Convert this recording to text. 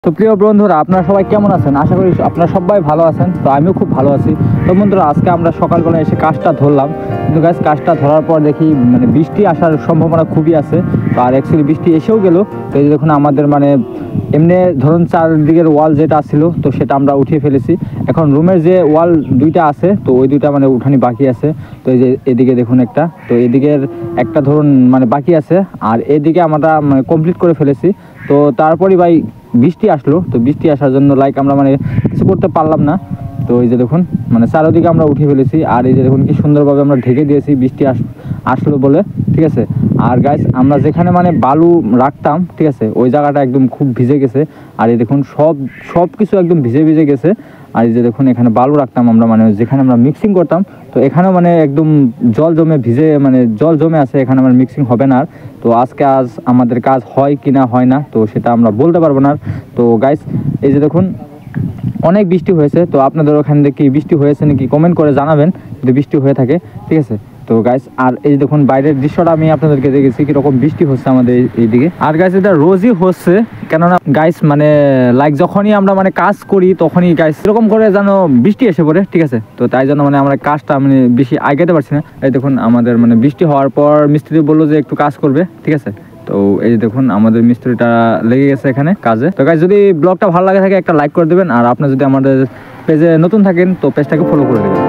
তো প্রিয় বন্ধুরা, আপনারা সবাই কেমন আছেন? আশা করি আপনারা সবাই ভালো আছেন। তো আমিও খুব ভালো আছি। তো বন্ধুরা, আজকে আমরা সকালবেলা এসে কাজটা ধরলাম, কিন্তু গাছ কাজটা ধরার পর দেখি বৃষ্টি আসার সম্ভাবনা খুবই আছে। তো আর অ্যাকচুয়ালি বৃষ্টি এসেও গেল। তো এই দেখুন আমাদের এমনি ধরুন চারদিকের ওয়াল যেটা ছিল, তো সেটা আমরা উঠিয়ে ফেলেছি। এখন রুমের যে ওয়াল দুইটা আছে, তো ওই দুইটা উঠানি বাকি আছে। তো এই যে এদিকে দেখুন একটা, তো এদিকের একটা ধরুন বাকি আছে, আর এদিকে আমরা কমপ্লিট করে ফেলেছি। তো তারপরই ভাই বৃষ্টি আসলো। তো বৃষ্টি আসার জন্য আমরা কিছু করতে পারলাম না। তো এই যে দেখুন চারোদিকে আমরা উঠিয়ে ফেলেছি, আর এই যে দেখুন কি সুন্দরভাবে আমরা ঢেকে দিয়েছি বৃষ্টি আসলো বলে, ঠিক আছে। আর গাইস, আমরা যেখানে বালু রাখতাম, ঠিক আছে, ওই জায়গাটা একদম খুব ভিজে গেছে। আর এই দেখুন সব কিছু একদম ভিজে ভিজে গেছে। আর এই যে দেখুন এখানে বালু রাখতাম আমরা, যেখানে আমরা মিক্সিং করতাম, তো এখানেও একদম জল জমে ভিজে জল জমে আছে। এখানে মিক্সিং হবে না। তো আজ আমাদের কাজ হয় কি না হয় না, তো সেটা আমরা বলতে পারবো না। তো গাইস, এই যে দেখুন অনেক বৃষ্টি হয়েছে। তো আপনাদের ওখান থেকে কি বৃষ্টি হয়েছে নাকি কমেন্ট করে জানাবেন যদি বৃষ্টি হয়ে থাকে, ঠিক আছে। তো গাইস, আর এই দেখুন বাইরের দৃশ্যটা আমি আপনাদেরকে দেখেছি কিরকম বৃষ্টি হচ্ছে আমাদের এইদিকে। আর গাইস, এটা রোজই হচ্ছে, কেননা গাইস লাইক যখনই আমরা কাজ করি তখনই গাইস এরকম করে যেন বৃষ্টি এসে পড়ে, ঠিক আছে। তো তাই জন্য আমরা কাজটা বেশি আগাতে পারছি না। এই দেখুন আমাদের বৃষ্টি হওয়ার পর মিস্ত্রি বললো যে একটু কাজ করবে, ঠিক আছে। তো এই দেখুন আমাদের মিস্ত্রিটা লেগে গেছে এখানে কাজে। তো গাইস, যদি ব্লগটা ভালো লাগে থাকে একটা লাইক করে দেবেন, আর আপনারা যদি আমাদের পেজে নতুন থাকেন তো পেজটাকে ফলো করে দেবেন।